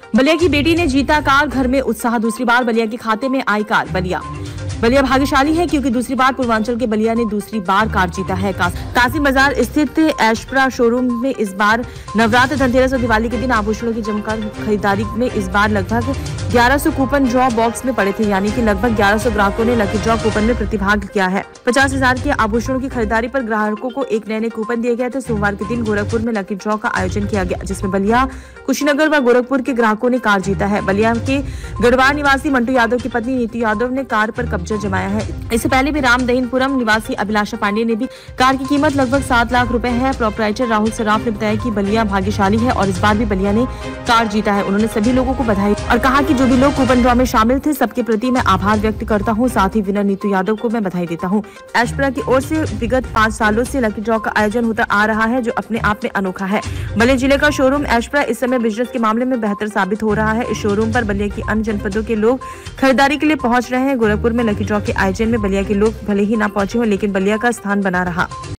बलिया की बेटी ने जीता कार, घर में उत्साह, दूसरी बार बलिया के खाते में आई कार। बलिया भाग्यशाली है क्योंकि दूसरी बार पूर्वांचल के बलिया ने दूसरी बार कार जीता है। कासिम बाजार स्थित एशप्रा शोरूम में इस बार नवरात्र, धनतेरस और दिवाली के दिन आभूषणों की जमकर खरीदारी में इस बार लगभग 1100 कूपन ड्रॉ बॉक्स में पड़े थे, यानी कि लगभग 1100 ग्राहकों ने लकी ड्रॉ कूपन में प्रतिभाग किया है। 50,000 के आभूषणों की खरीदारी पर ग्राहकों को एक नए कूपन दिए गए थे। सोमवार के दिन गोरखपुर में लकी ड्रॉ का आयोजन किया गया, जिसमें बलिया, कुशीनगर व गोरखपुर के ग्राहकों ने कार जीता है। बलिया के गढ़वाल निवासी मंटू यादव की पत्नी नीतू यादव ने कार पर कब्जा जमाया है। इससे पहले भी रामदहीनपुरम निवासी अभिलाषा पांडे ने भी कार की कीमत लगभग 7 लाख रुपए है। प्रोपराइटर राहुल सराफ ने बताया कि बलिया भाग्यशाली है और इस बार भी बलिया ने कार जीता है। उन्होंने सभी लोगों को बधाई और कहा कि जो भी लोग कूपन ड्रॉ में शामिल थे, सबके प्रति मैं आभार व्यक्त करता हूं। साथ ही विनर नीतू यादव को मैं बधाई देता हूं। एशप्रा की ओर से विगत 5 सालों से लकी ड्रॉ का आयोजन होता आ रहा है, जो अपने आप में अनोखा है। बलिया जिले का शोरूम एशप्रा इस समय बिजनेस के मामले में बेहतर साबित हो रहा है। इस शोरूम पर बलिया की अन्य जनपदों के लोग खरीदारी के लिए पहुंच रहे हैं। गोरखपुर में लकी ड्रॉ के आयोजन में बलिया के लोग भले ही ना पहुंचे हो, लेकिन बलिया का स्थान बना रहा।